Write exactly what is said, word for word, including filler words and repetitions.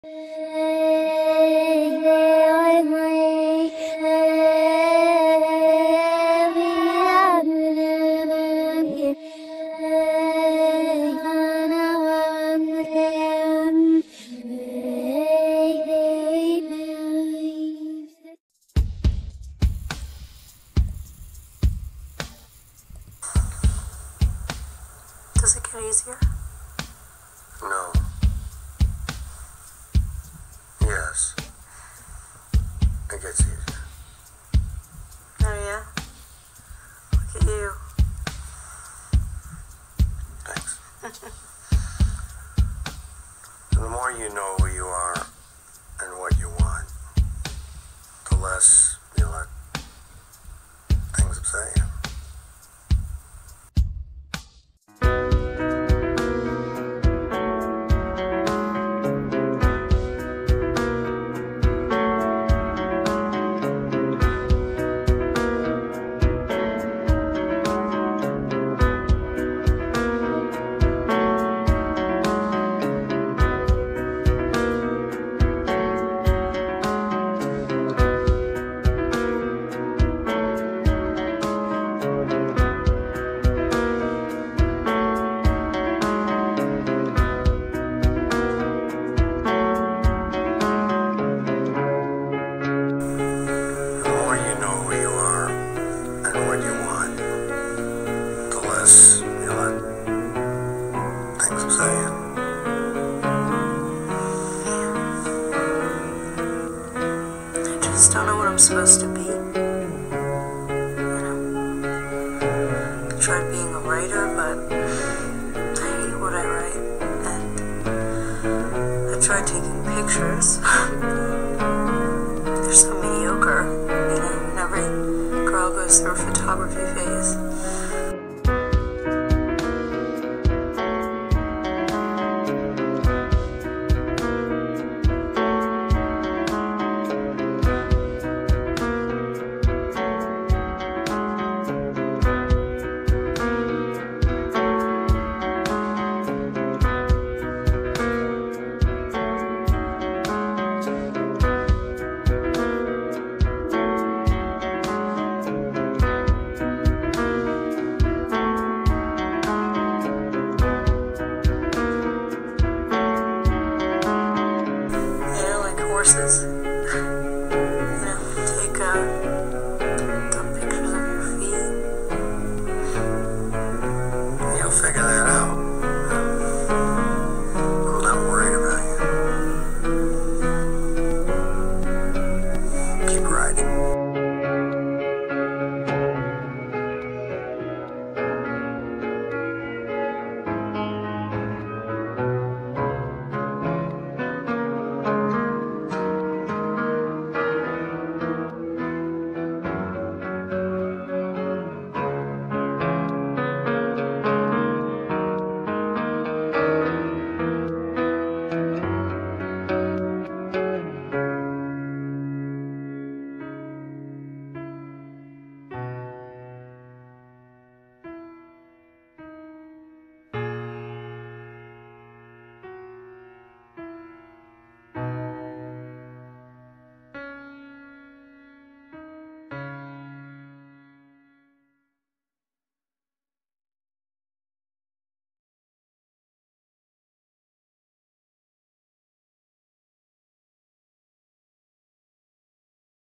Does it get easier? No. Yes. It gets easier. Oh yeah? Look at you. Thanks. The more you know who you are and what you want, the less you let things upset you. I just don't know what I'm supposed to be. You know, I tried being a writer, but I hate what I write. And I tried taking pictures. They're so mediocre. You know, and every girl goes through a photography phase. Horses.